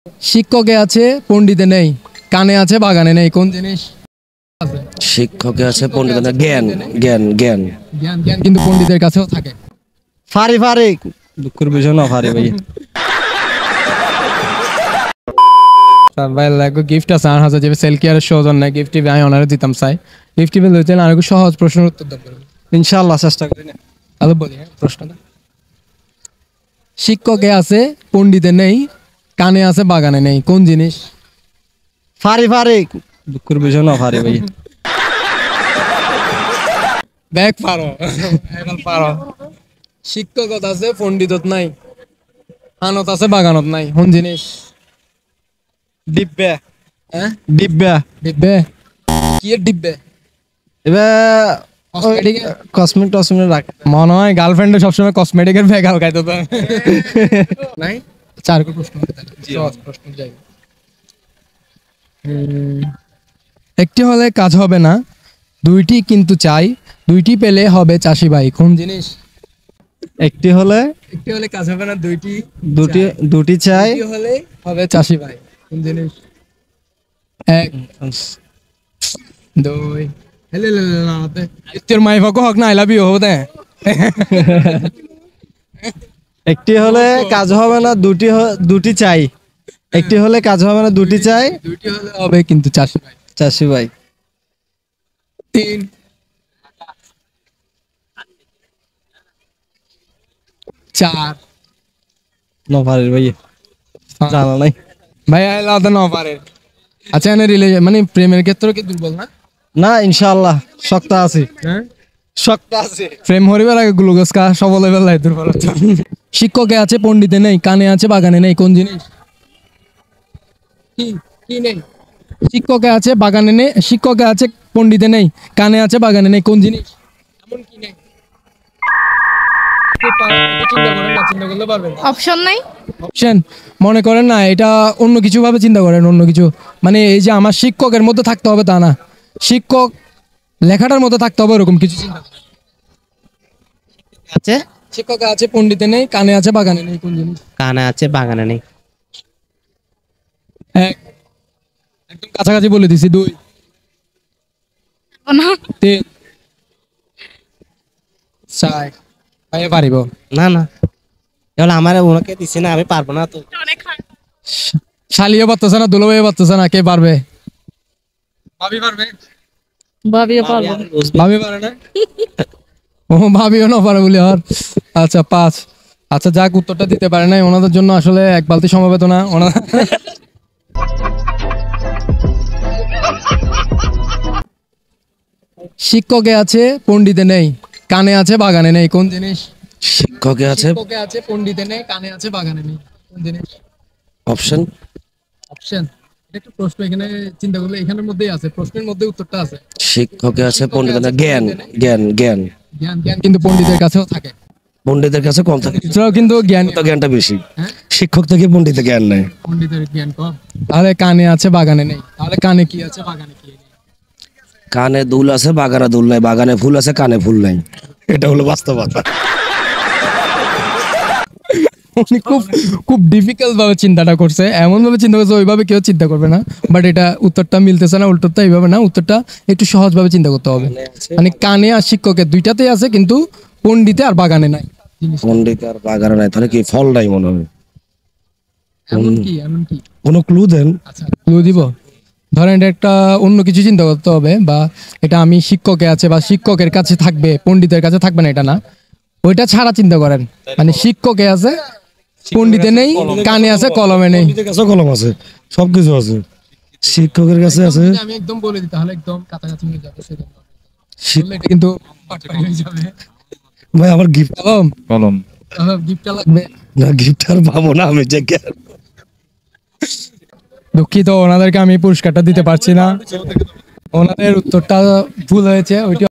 শিক্ষকে আছে পণ্ডিতে নেই, কানে আছে বাগানে নেই, কোন জিনিস? শিক্ষকে আছে পণ্ডিত না, জ্ঞান জ্ঞান জ্ঞান জ্ঞান জ্ঞান কিন্তু পণ্ডিতের কাছেও থাকে। ফারি ফারি দুঃখের বিষয় না ফারি ভাই। ভাই লাগো গিফট আছে আর হাজার যাবে সেল কেয়ারের সৌজন নাই গিফট টিভি আমি অনারে দিতাম চাই গিফট টিভি লইতেন আর একটু সহজ প্রশ্নের উত্তর দাও ইনশাআল্লাহ চেষ্টা করি না। আলো বলি প্রশ্নটা। শিক্ষকে আছে পণ্ডিতে নেই, কানে আছে বাগানে নেই, কোন জিনিস? ফারি ফারি দুঃখের বিষয় না ফারি ভাই। ব্যাগ পারো এখন পারো। শিক্ষকত আছে পণ্ডিতত নাই, কানত আছে বাগানত নাই, কোন জিনিস? ডিব্বে হ্যাঁ ডিব্বে ডিব্বে কি এর ডিব্বে? এবার কসমেটিক টসমেটিক রাখ মনে হয় গার্লফ্রেন্ডে সবসময় কসমেটিকের ব্যাগ হালকাইতো তো নাই। চার প্রশ্ন সহজ প্রশ্ন যাই। একটি হলে কাজ হবে না, দুইটি কিন্তু চাই, দুইটি পেলে হবে চাষি ভাই, কোন জিনিস? একটি হলে একটি হলে কাজ হবে না, দুইটি দুটি চাই, দুটি চাই দুইটি হলে হবে চাষি ভাই, কোন জিনিস? এক দুই হেলে লাতে তোর মাই ফাকো হক না আই লাভ ইউ হবে। একটি হলে কাজ হবে না দুটি চাই, একটি হলে কাজ হবে না দুটি চাই, দুইটি হলে হবে কিন্তু চাষি ভাই। চাষি ভাই। তিন চার নফারের ভাই জানা নাই ভাই আলাদা না পারে। আচ্ছা এনে রিলেশন মানে প্রেমের ক্ষেত্রে কি দুর্বল না? না ইনশাআল্লাহ শক্ত আছি, হ্যাঁ শক্ত আছে। প্রেম হরিবার আগে গ্লুকোজ কা সবল বেলায় দুর্বল। শিক্ষকে আছে পণ্ডিতে নেই, কানে আছে বাগানে নেই, কোন জিনিস? কি কি নেই? শিক্ষকে আছে বাগানে নেই, শিক্ষকে আছে পণ্ডিতে নেই, কানে আছে বাগানে নেই, কোন জিনিস? এমন কি নেই? চিন্তা করলে পারবেন। অপশন নাই। অপশন মনে করেন না, এটা অন্য কিছু ভাবে চিন্তা করেন, অন্য কিছু মানে এই যে আমার শিক্ষকের মধ্যে থাকতে হবে তা না, শিক্ষক লেখাটার মধ্যে থাকতে হবে এরকম কিছু চিন্তা করেন। আছে শিক্ষক আছে পণ্ডিতে নেই, কানে আছে বাগানে নেই, কোন জিনিস? কানে আছে বাগানে নেই। এক একদম কাছাকাছি বলে দিছি। দুই তিন চার ভাইয়া পারিব না না এবার আমার ওনাকে দিছে না, আমি পারবো না তো। শালিও পারতেছে না, দুলো ভাইও পারতেছে না, কে পারবে? ভাবি পারবে? ভাবিও পারবো। ভাবি পারে না? ও ভাবিও না পারে বলি আর। আচ্ছা পাঁচ। আচ্ছা যাক উত্তরটা দিতে পারে নাই ওনাদের জন্য আসলে এক বালতি সমবেদনা ওনার। শিক্ষকে আছে পণ্ডিতে নেই, কানে আছে বাগানে নেই, কোন জিনিস? শিক্ষকে আছে শিক্ষকে আছে পণ্ডিতে নেই, কানে আছে বাগানে নেই, কোন জিনিস? অপশন অপশন এটা একটা প্রশ্ন, এখানে চিন্তা করলে এখানের মধ্যেই আছে, প্রশ্নের মধ্যে উত্তরটা আছে। শিক্ষকে আছে পণ্ডিত না, জ্ঞান জ্ঞান জ্ঞান জ্ঞান জ্ঞান কিন্তু পণ্ডিতের কাছেও থাকে, পণ্ডিতের কাছে কম থাকে, এছাড়াও কিন্তু জ্ঞান তো জ্ঞানটা বেশি। হ্যাঁ? শিক্ষক থেকে পণ্ডিতের জ্ঞান নেই। পণ্ডিতের জ্ঞান কম। তাহলে কানে আছে বাগানে নেই, তাহলে কানে কি আছে বাগানে কি নেই? কানে দুল আছে বাগানে দুল নাই, বাগানে ফুল আছে কানে ফুল নাই, এটা হলো বাস্তবতা। উনি খুব খুব ডিফিকাল্ট ভাবে চিন্তাটা করছে, এমন ভাবে চিন্তা করছে ওইভাবে কেউ চিন্তা করবে না, বাট এটা উত্তরটা মিলতেছে না, উত্তরটা এইভাবে না, উত্তরটা একটু সহজ ভাবে চিন্তা করতে হবে। মানে কানে আর শিক্ষকের দুইটাতেই আছে কিন্তু পণ্ডিতে আর বাগানে নাই। পণ্ডিত আর বাগানে নাই, তাহলে কি ফল নাই মনে হয়? এমন কি এমন কি? কোনো ক্লু দেন। আচ্ছা ক্লু দিব। ধরেন এটা একটা অন্য কিছু চিন্তা করতে হবে, বা এটা আমি শিক্ষকে আছে বা শিক্ষকের কাছে থাকবে পণ্ডিতের কাছে থাকবে না, এটা না, ওইটা ছাড়া চিন্তা করেন। মানে শিক্ষকে আছে পণ্ডিতে নেই, কানে আছে কলমে নেই। পণ্ডিতের কাছে কলম আছে, সবকিছু আছে, শিক্ষকের কাছে আছে। আমি একদম বলে দিই তাহলে একদম কাছাকাছি হয়ে যাবে, সেজন্য বললে এটা কিন্তু পাটপাড়ি হয়ে যাবে। ভাই আমার গিফট কলম কলম গিফটটা লাগবে না, গিফট আর পাবো না আমি যে। দুঃখিত, ওনাদেরকে আমি পুরস্কারটা দিতে পারছি না, ওনাদের উত্তরটা ভুল হয়েছে ওইটা।